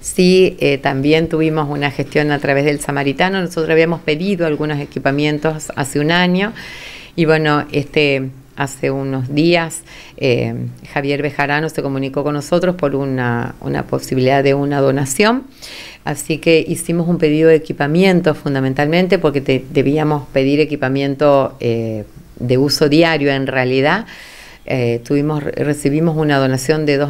Sí, también tuvimos una gestión a través del Samaritano. Nosotros habíamos pedido algunos equipamientos hace un año y bueno, hace unos días Javier Bejarano se comunicó con nosotros por una posibilidad de una donación. Así que hicimos un pedido de equipamiento fundamentalmente porque debíamos pedir equipamiento de uso diario en realidad. Recibimos una donación de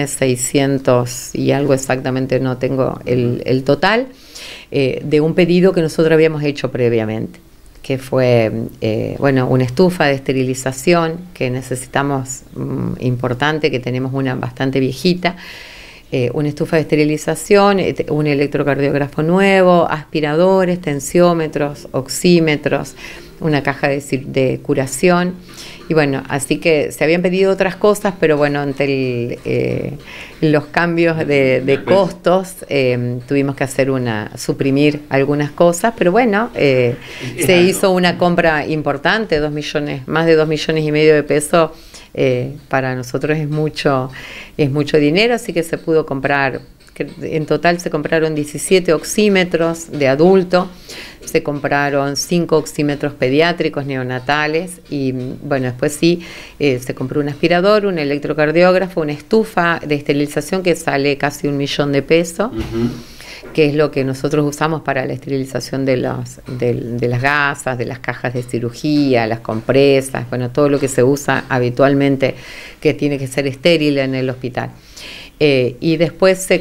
2.600.000 y algo exactamente, no tengo el total, de un pedido que nosotros habíamos hecho previamente, que fue una estufa de esterilización que necesitamos, importante, que tenemos una bastante viejita, una estufa de esterilización, un electrocardiógrafo nuevo, aspiradores, tensiómetros, oxímetros, una caja de curación. Y bueno, así que se habían pedido otras cosas, pero bueno, ante los cambios de costos, tuvimos que suprimir algunas cosas, pero bueno, se hizo una compra importante, más de 2,5 millones de pesos. Para nosotros es mucho dinero, así que se pudo comprar, que en total se compraron 17 oxímetros de adulto, se compraron 5 oxímetros pediátricos neonatales y bueno, después sí, se compró un aspirador, un electrocardiógrafo, una estufa de esterilización que sale casi 1 millón de pesos. Que es lo que nosotros usamos para la esterilización de las gasas, de las cajas de cirugía, las compresas, bueno, todo lo que se usa habitualmente que tiene que ser estéril en el hospital. Y después se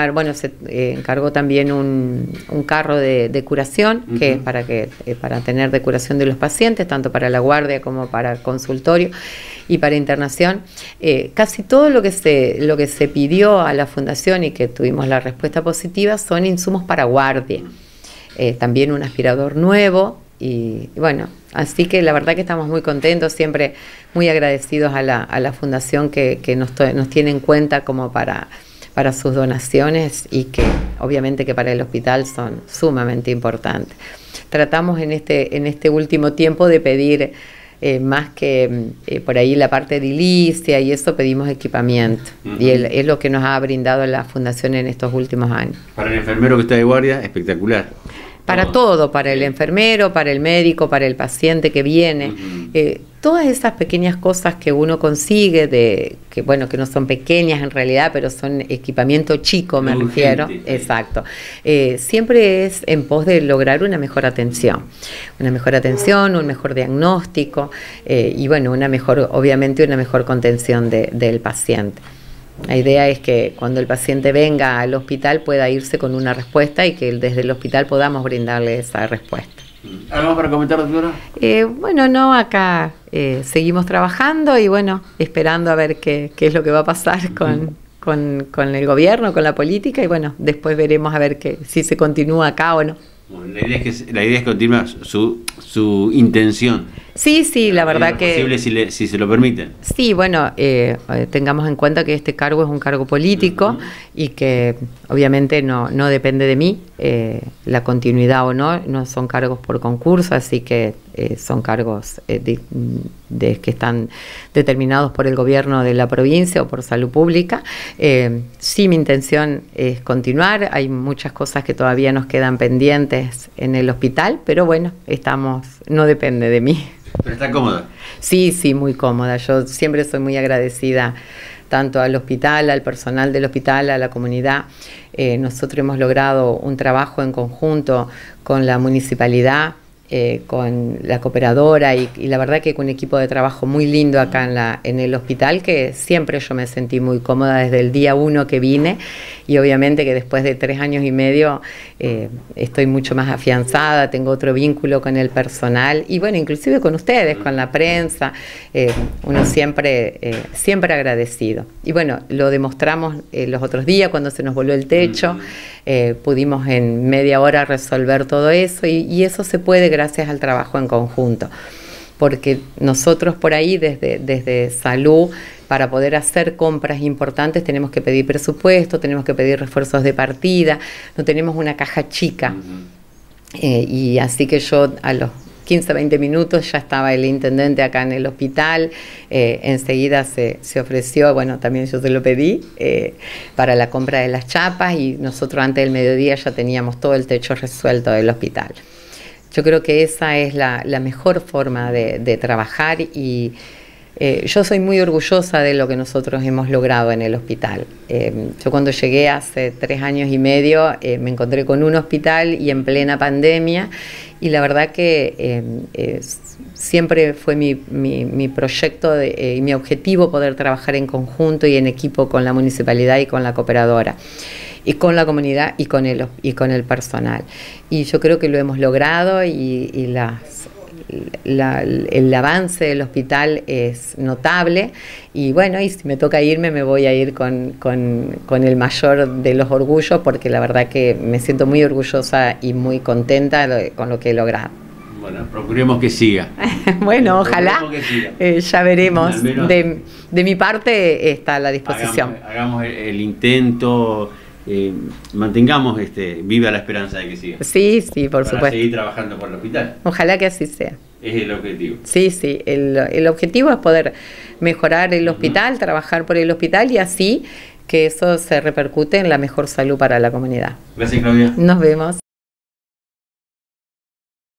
encargó también un carro de curación, que es para tener de curación de los pacientes, tanto para la guardia como para consultorio y para internación. Casi todo lo que se pidió a la fundación y que tuvimos la respuesta positiva son insumos para guardia. También un aspirador nuevo y bueno, así que la verdad que estamos muy contentos, siempre muy agradecidos a la fundación que nos tiene en cuenta como para sus donaciones y que obviamente que para el hospital son sumamente importantes. Tratamos en este último tiempo de pedir más que por ahí la parte edilicia y eso, pedimos equipamiento. Y es lo que nos ha brindado la fundación en estos últimos años. Para el enfermero que está de guardia, espectacular. Para todo, para el enfermero, para el médico, para el paciente que viene. Todas esas pequeñas cosas que uno consigue, que no son pequeñas en realidad, pero son equipamiento chico, me refiero. Exacto. Siempre es en pos de lograr una mejor atención, un mejor diagnóstico y bueno, obviamente una mejor contención del paciente. La idea es que cuando el paciente venga al hospital pueda irse con una respuesta y que desde el hospital podamos brindarle esa respuesta. ¿Algo más para comentar, doctora? Acá seguimos trabajando y bueno, esperando a ver qué es lo que va a pasar con el gobierno, con la política y bueno, después veremos a ver si se continúa acá o no. Bueno, la idea es continuar su intención. Sí, la verdad que... posible si se lo permiten. Sí, bueno, tengamos en cuenta que este cargo es un cargo político y que obviamente no depende de mí, la continuidad o no son cargos por concurso, así que son cargos que están determinados por el gobierno de la provincia o por salud pública. Sí, mi intención es continuar, hay muchas cosas que todavía nos quedan pendientes en el hospital, pero bueno, no depende de mí. ¿Pero está cómoda? Sí, muy cómoda. Yo siempre soy muy agradecida tanto al hospital, al personal del hospital, a la comunidad. Nosotros hemos logrado un trabajo en conjunto con la municipalidad, con la cooperadora y la verdad que con un equipo de trabajo muy lindo acá en el hospital, que siempre yo me sentí muy cómoda desde el día 1 que vine y obviamente que después de 3 años y medio estoy mucho más afianzada, tengo otro vínculo con el personal y bueno, inclusive con ustedes, con la prensa, uno siempre agradecido. Y bueno, lo demostramos los otros días cuando se nos voló el techo, pudimos en media hora resolver todo eso y eso se puede gracias al trabajo en conjunto, porque nosotros por ahí desde salud, para poder hacer compras importantes tenemos que pedir presupuesto, tenemos que pedir refuerzos de partida, no tenemos una caja chica. Y así que yo 15, 20 minutos ya estaba el intendente acá en el hospital. Enseguida se ofreció, bueno, también yo se lo pedí, para la compra de las chapas, y nosotros antes del mediodía ya teníamos todo el techo resuelto del hospital. Yo creo que esa es la mejor forma de trabajar, y yo soy muy orgullosa de lo que nosotros hemos logrado en el hospital. Yo cuando llegué hace 3 años y medio me encontré con un hospital y en plena pandemia, y la verdad que siempre fue mi proyecto y mi objetivo poder trabajar en conjunto y en equipo con la municipalidad y con la cooperadora, y con la comunidad y con el personal. Y yo creo que lo hemos logrado, y el avance del hospital es notable. Y bueno, y si me toca irme, me voy a ir con el mayor de los orgullos, porque la verdad que me siento muy orgullosa y muy contenta con lo que he logrado. Bueno, procuremos que siga. Bueno, ojalá. Ya veremos. De mi parte está a la disposición. Hagamos el intento. Mantengamos viva la esperanza de que siga. Sí, por supuesto. Para seguir trabajando por el hospital. Ojalá que así sea. Es el objetivo. Sí, el objetivo es poder mejorar el hospital, trabajar por el hospital, y así que eso se repercute en la mejor salud para la comunidad. Gracias, Claudia. Nos vemos.